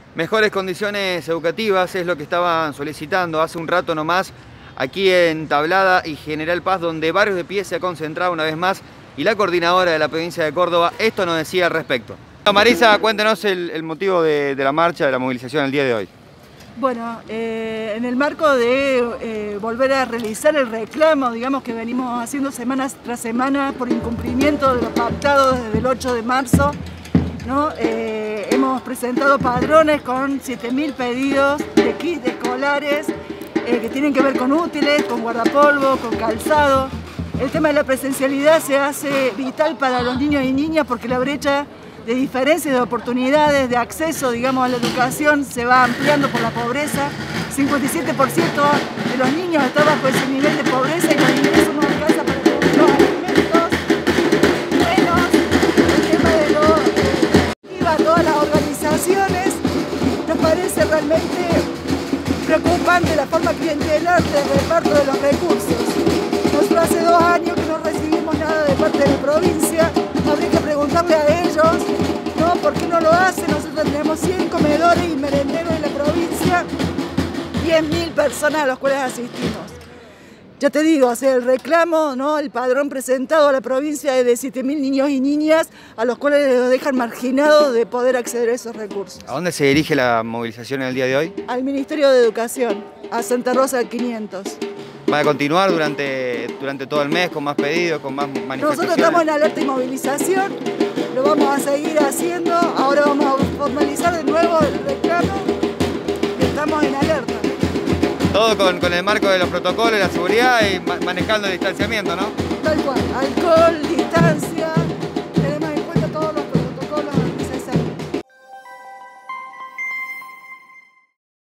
Mejores condiciones educativas es lo que estaban solicitando hace un rato nomás aquí en Tablada y General Paz, donde Barrios de Pie se ha concentrado una vez más y la coordinadora de la provincia de Córdoba esto nos decía al respecto. Marisa, cuéntenos el motivo de la marcha, de la movilización el día de hoy. Bueno, en el marco de volver a realizar el reclamo, digamos, que venimos haciendo semana tras semana por incumplimiento de lo pactado desde el 8 de marzo, ¿no? Hemos presentado padrones con 7.000 pedidos de kits escolares que tienen que ver con útiles, con guardapolvo, con calzado. El tema de la presencialidad se hace vital para los niños y niñas porque la brecha de diferencias de oportunidades, de acceso, digamos, a la educación se va ampliando por la pobreza. 57% de los niños están bajo ese nivel de pobreza y los ingresos no alcanzan para comprar los alimentos, menos el tema de a todas las organizaciones. Nos parece realmente preocupante la forma clientelar de reparto de los recursos. Nosotros hace 2 años que no recibimos nada de parte de la provincia. Habría que preguntarle a ellos, ¿no? ¿Por qué no lo hacen? Nosotros tenemos 100 comedores y merenderos en la provincia, 10.000 personas a los cuales asistimos. Ya te digo, o sea, el reclamo, ¿no? El padrón presentado a la provincia es de 7.000 niños y niñas a los cuales los dejan marginados de poder acceder a esos recursos. ¿A dónde se dirige la movilización en el día de hoy? Al Ministerio de Educación, a Santa Rosa 500. ¿Va a continuar durante todo el mes con más pedidos, con más manifestaciones? Nosotros estamos en alerta y movilización, lo vamos a seguir haciendo, ahora vamos a formalizar de nuevo el reclamo y estamos en alerta. Todo con el marco de los protocolos, la seguridad y manejando el distanciamiento, ¿no? Tal cual, alcohol, distancia.